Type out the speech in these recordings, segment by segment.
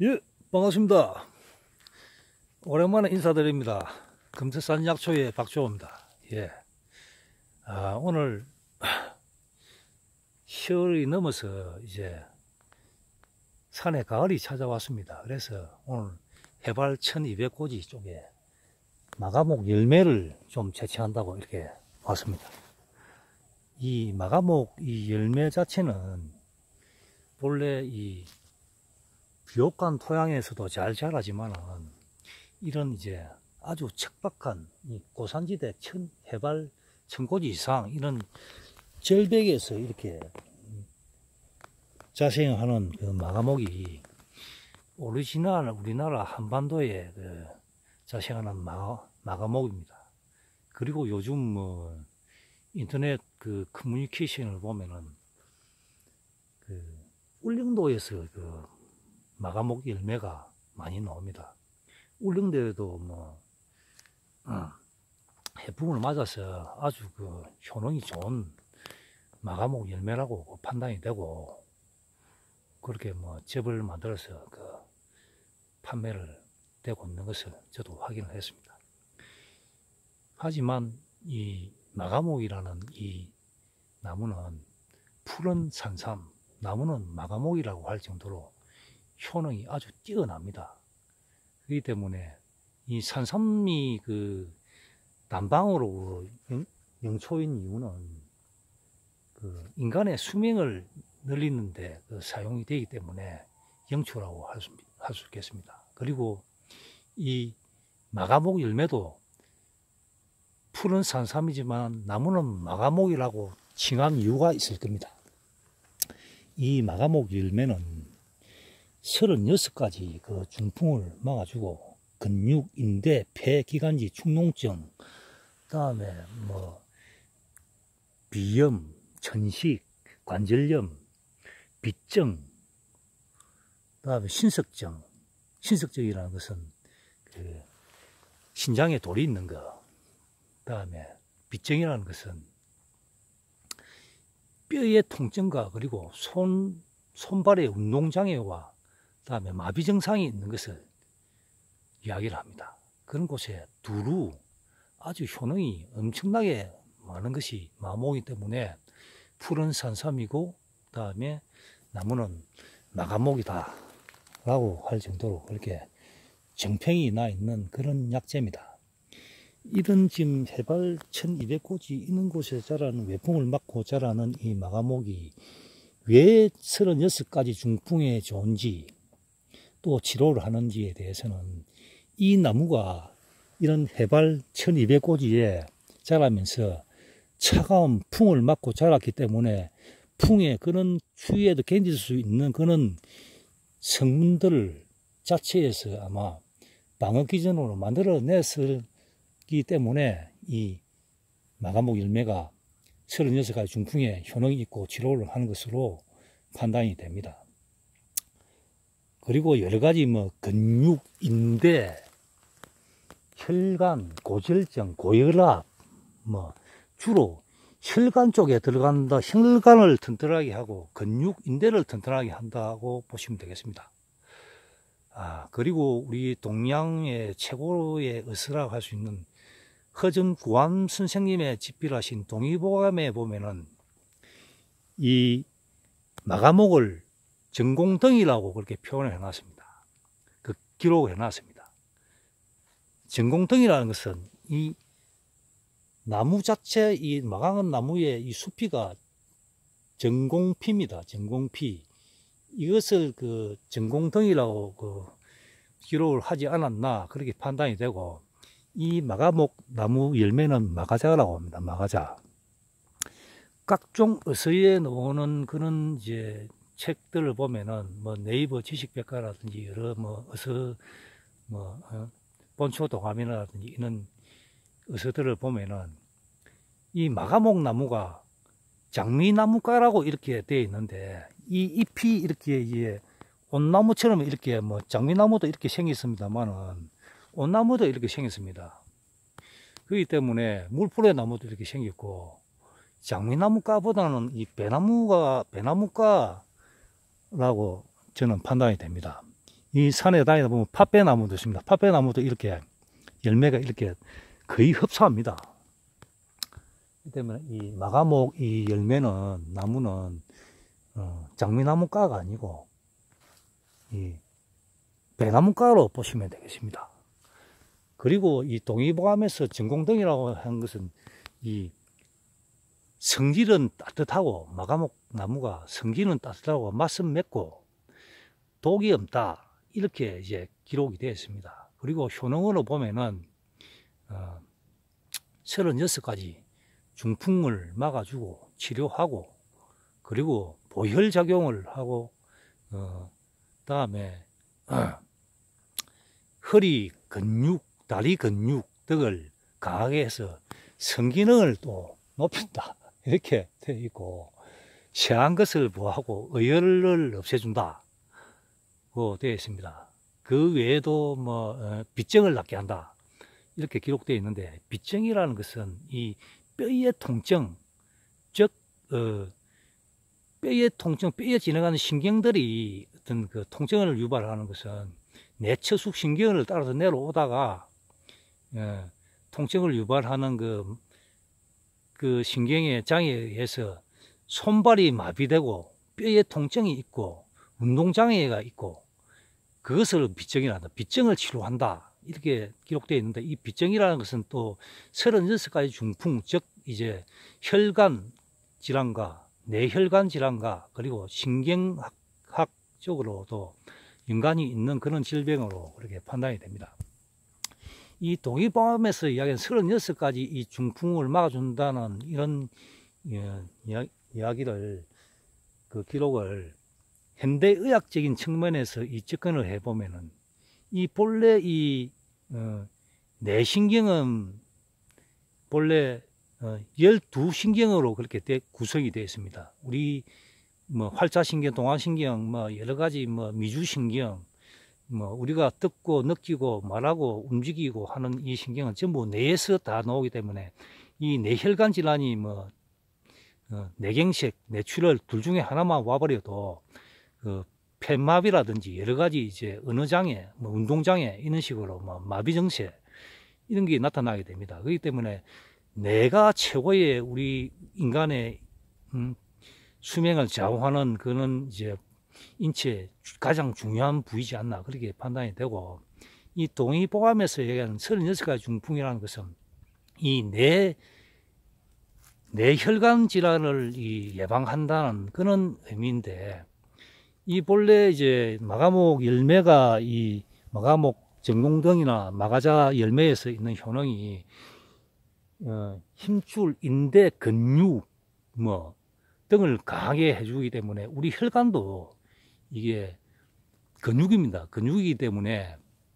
예, 반갑습니다. 오랜만에 인사드립니다. 금태산 약초의 박주호입니다. 예. 오늘 10월이 넘어서 이제 산에 가을이 찾아왔습니다. 그래서 오늘 해발 1200고지 쪽에 마가목 열매를 좀 채취한다고 이렇게 왔습니다. 이 마가목 이 열매 자체는 본래 이 비옥간 토양에서도 잘 자라지만은 이런 이제 아주 척박한 이 고산지대 해발 1000고지 이상 이런 절벽에서 이렇게 자생하는 그 마가목이 오리지널 우리나라 한반도에 그 자생하는 마가목입니다. 그리고 요즘 뭐 인터넷 그 커뮤니케이션을 보면은 그 울릉도에서 그 마가목 열매가 많이 나옵니다. 울릉도에도 뭐 해풍을 맞아서 아주 그 효능이 좋은 마가목 열매라고 판단이 되고 그렇게 뭐 접을 만들어서 그 판매를 되고 있는 것을 저도 확인을 했습니다. 하지만 이 마가목이라는 이 나무는 푸른 산삼, 나무는 마가목이라고 할 정도로 효능이 아주 뛰어납니다. 그렇기 때문에 이 산삼이 그 난방으로 영초인 이유는 그 인간의 수명을 늘리는데 그 사용이 되기 때문에 영초라고 할 수 있겠습니다. 그리고 이 마가목 열매도 푸른 산삼이지만 나무는 마가목이라고 칭한 이유가 있을 겁니다. 이 마가목 열매는 36가지 그 중풍을 막아주고 근육, 인대, 폐, 기관지, 축농증, 그다음에 뭐 비염, 천식, 관절염, 비증, 그다음에 신석증. 신석증이라는 것은 그 신장에 돌이 있는 거. 그다음에 비증이라는 것은 뼈의 통증과 그리고 손발의 운동장애와 그다음에 마비 증상이 있는 것을 이야기를 합니다. 그런 곳에 두루 아주 효능이 엄청나게 많은 것이 마모이기 때문에 푸른 산삼이고 그다음에 나무는 마가목이다 라고 할 정도로 그렇게 정평이 나 있는 그런 약재입니다. 이런 지금 해발 1200고지 있는 곳에 자라는 외풍을 맞고 자라는 이 마가목이 왜 36가지 중풍에 좋은지 또 치료를 하는지에 대해서는 이 나무가 이런 해발 1200고지에 자라면서 차가운 풍을 맞고 자랐기 때문에 풍의 그런 추위에도 견딜 수 있는 그런 성분들 자체에서 아마 방어 기전으로 만들어냈기 때문에 이 마가목 열매가 36가지 중풍에 효능이 있고 치료를 하는 것으로 판단이 됩니다. 그리고 여러 가지 뭐 근육, 인대, 혈관, 고지혈증, 고혈압, 뭐 주로 혈관 쪽에 들어간다. 혈관을 튼튼하게 하고 근육, 인대를 튼튼하게 한다고 보시면 되겠습니다. 그리고 우리 동양의 최고의 의사라고 할 수 있는 허전구암 선생님의 집필하신 동의보감에 보면은 이 마가목을 전공덩이라고 그렇게 표현을 해놨습니다. 그 기록을 해놨습니다. 전공덩이라는 것은 이 나무 자체, 이 마가목 나무의 이 수피가 전공피입니다. 전공피. 이것을 그 전공덩이라고 그 기록을 하지 않았나 그렇게 판단이 되고 이 마가목 나무 열매는 마가자라고 합니다. 마가자. 각종 의서에 나오는 그런 이제 책들을 보면은 뭐 네이버 지식백과라든지 여러 뭐 의서 본초 도가민이라든지 이런 의서들을 보면은 이 마가목 나무가 장미나무과라고 이렇게 되어 있는데 이 잎이 이렇게 이제 온나무처럼 이렇게 뭐 장미나무도 이렇게 생겼습니다만은 온나무도 이렇게 생겼습니다. 그렇기 때문에 물풀의 나무도 이렇게 생겼고 장미나무과보다는 이 배나무과라고 저는 판단이 됩니다. 이 산에 다니다 보면 팥배나무도 있습니다. 팥배나무도 이렇게 열매가 이렇게 거의 흡사합니다. 때문에 이 마가목 이 열매는 나무는 장미나무과가 아니고 이 배나무과로 보시면 되겠습니다. 그리고 이 동의보감에서 전공등이라고 한 것은 이 성질은 따뜻하고 마가목 나무가 성질은 따뜻하고 맛은 맵고 독이 없다 이렇게 이제 기록이 되어 있습니다. 그리고 효능으로 보면은 36가지 중풍을 막아주고 치료하고 그리고 보혈작용을 하고 다음에 허리 근육, 다리 근육 등을 강하게 해서 성기능을 또 높인다 이렇게 되어 있고 쇠한 것을 보호하고 의열을 없애준다 고 되어 있습니다. 그 외에도 뭐 비증을 낫게 한다 이렇게 기록되어 있는데 비증이라는 것은 이 뼈의 통증 즉 뼈의 통증, 뼈에 지나가는 신경들이 어떤 그 통증을 유발하는 것은 내처숙 신경을 따라서 내려오다가 통증을 유발하는 그 신경의 장애에 의해서 손발이 마비되고 뼈에 통증이 있고 운동장애가 있고 그것을 비증이라 한다. 비증을 치료한다. 이렇게 기록되어 있는데 이 비증이라는 것은 또 36가지 중풍, 즉 이제 혈관 질환과 뇌혈관 질환과 그리고 신경학적으로도 연관이 있는 그런 질병으로 그렇게 판단이 됩니다. 이 동의보감에서 이야기한 36가지 이 중풍을 막아준다는 이런 이야기를 그 기록을 현대의학적인 측면에서 이 접근을 해보면은 이 본래 이 뇌신경은 본래 12신경으로 그렇게 구성이 되어 있습니다. 우리 뭐 활자신경, 동화신경, 뭐 여러 가지 뭐 미주신경, 뭐 우리가 듣고 느끼고 말하고 움직이고 하는 이 신경은 전부 뇌에서 다 나오기 때문에 이 뇌혈관 질환이 뭐 뇌경색, 뇌출혈 둘 중에 하나만 와버려도 그 폐마비라든지 여러 가지 이제 언어장애, 뭐 운동장애 이런 식으로 뭐 마비증세 이런 게 나타나게 됩니다. 그렇기 때문에 뇌가 최고의 우리 인간의 수명을 좌우하는 그런 이제 인체 가장 중요한 부위지 않나 그렇게 판단이 되고 이 동의보감에서 얘기하는 36가지 중풍이라는 것은 이 뇌혈관 질환을 예방한다는 그런 의미인데 이 본래 이제 마가목 열매가 이 마가목 전공등이나 마가자 열매에서 있는 효능이 힘줄, 인대, 근육 뭐 등을 강하게 해주기 때문에 우리 혈관도 이게 근육입니다. 근육이기 때문에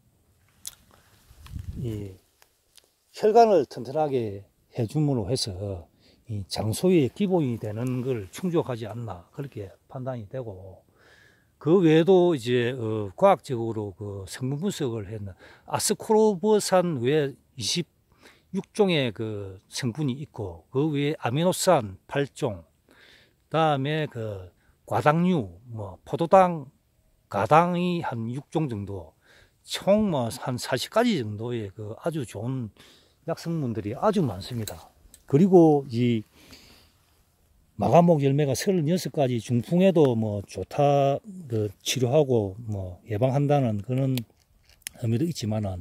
이 혈관을 튼튼하게 해줌으로 해서 이 장소의 기본이 되는 걸 충족하지 않나 그렇게 판단이 되고 그 외에도 이제 과학적으로 그 성분 분석을 했는 아스코르브산 외에 26종의 그 성분이 있고 그 외에 아미노산 8종 다음에 그 과당류 뭐 포도당 가당이 한 6종 정도 총 뭐 한 40가지 정도의 그 아주 좋은 약성분들이 아주 많습니다. 그리고 이 마가목 열매가 36가지 중풍에도 뭐 좋다 그 치료하고 뭐 예방한다는 그런 의미도 있지만은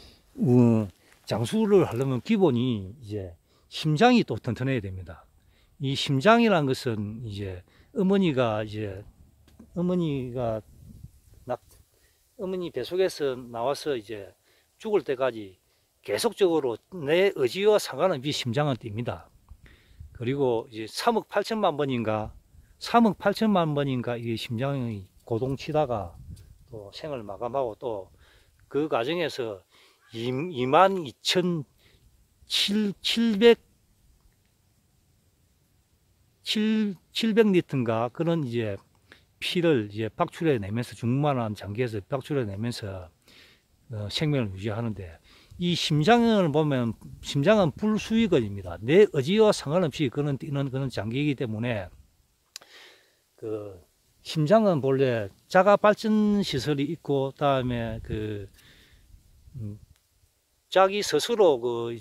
장수를 하려면 기본이 이제 심장이 또 튼튼해야 됩니다. 이 심장이라는 것은 이제 어머니 뱃속에서 나와서 이제 죽을 때까지 계속적으로 내 의지와 상관없이 심장은 뜁니다. 그리고 이제 3억 8천만 번인가 이 심장이 고동치다가 또 생을 마감하고 또 그 과정에서 22,700리터인가 그런 이제 피를 이제 박출해 내면서 중만한 장기에서 박출해 내면서 생명을 유지하는데 이 심장을 보면 심장은 불수의건입니다. 내 의지와 상관없이 그런 뛰는 그런 장기이기 때문에 그 심장은 본래 자가 발전 시설이 있고, 다음에 자기 스스로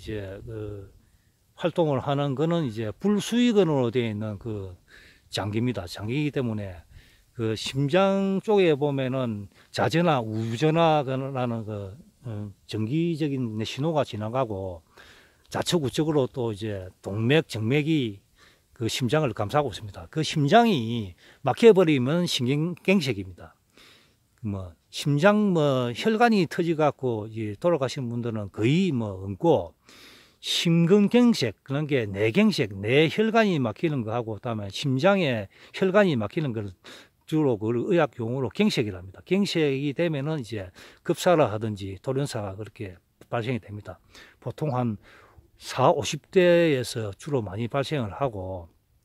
활동을 하는 거는 이제 불수의근으로 되어 있는 장기입니다. 장기이기 때문에 심장 쪽에 보면은 자전화, 우전화라는 전기적인 신호가 지나가고, 좌측 우측으로 또 이제 동맥, 정맥이 심장을 감싸고 있습니다. 심장이 막혀버리면 심경색입니다. 심장 혈관이 터져갖고 돌아가시는 분들은 거의 없고, 심근경색, 그런 게 뇌경색, 뇌혈관이 막히는 거하고, 그다음에 심장에 혈관이 막히는 걸 주로 의학 용어로 경색이랍니다. 경색이 되면은 이제 급사를 하든지 돌연사가 그렇게 발생이 됩니다. 보통 한 40, 50대에서 주로 많이 발생을 하고,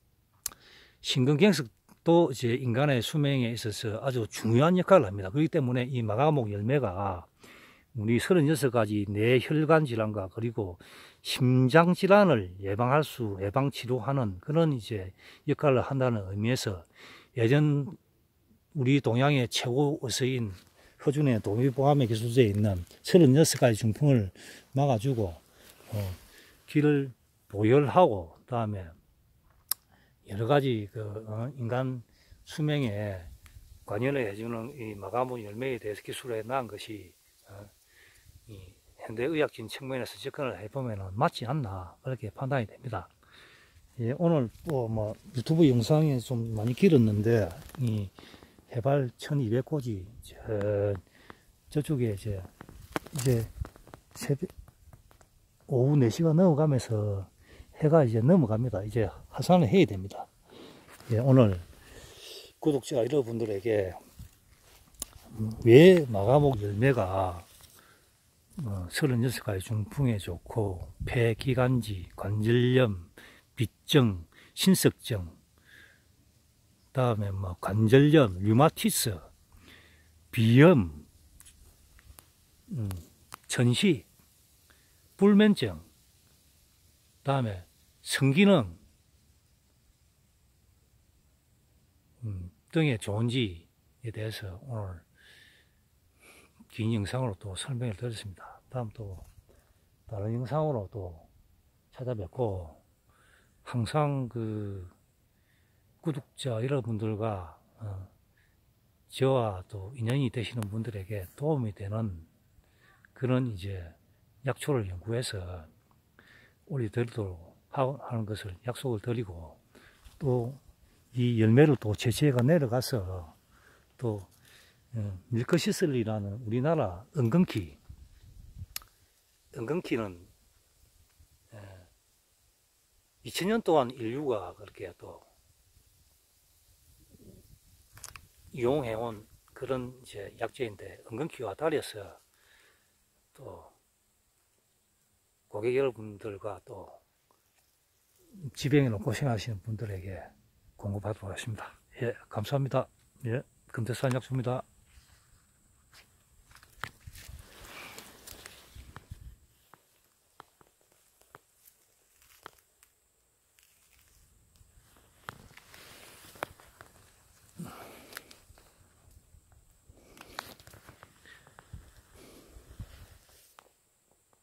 심근경색도 이제 인간의 수명에 있어서 아주 중요한 역할을 합니다. 그렇기 때문에 이 마가목 열매가 우리 36가지 뇌혈관 질환과 그리고 심장 질환을 예방 치료하는 그런 이제 역할을 한다는 의미에서, 예전 우리 동양의 최고 의사인 허준의 동의보감의 기술제에 있는 36가지 중풍을 막아주고 길을 보혈하고, 그다음에 여러 가지 인간 수명에 관여를 해주는 이 마가목 열매에 대해서 기술을 해놓은 것이 이 현대의학적인 측면에서 접근을 해보면 맞지 않나, 그렇게 판단이 됩니다. 예, 오늘 또 유튜브 영상이 좀 많이 길었는데, 이 해발 1200고지 저쪽에 이제 새벽 오후 4시가 넘어가면서 해가 이제 넘어갑니다. 이제 하산을 해야 됩니다. 예, 오늘 구독자 여러분들에게 왜 마가목 열매가 36가지 중풍에 좋고, 폐기관지, 관절염, 비증, 신석증, 다음에 관절염, 류마티스, 비염, 천식, 불면증, 다음에 성기능 등에 좋은지에 대해서 오늘 긴 영상으로 또 설명을 드렸습니다. 다음 또 다른 영상으로 또 찾아뵙고, 항상 구독자 여러분들과 저와 또 인연이 되시는 분들에게 도움이 되는 그런 이제 약초를 연구해서 올려드리도록 하는 것을 약속을 드리고, 또 이 열매를 또 채취해가 내려가서 또 밀크시슬이라는 우리나라 은근키는 2000년 동안 인류가 그렇게 또 이용해온 그런 이제 약재인데, 은근키와 달려서 또 고객 여러분들과 또 지병으로 고생하시는 분들에게 공급하도록 하겠습니다. 예, 감사합니다. 예, 금태산 약초입니다.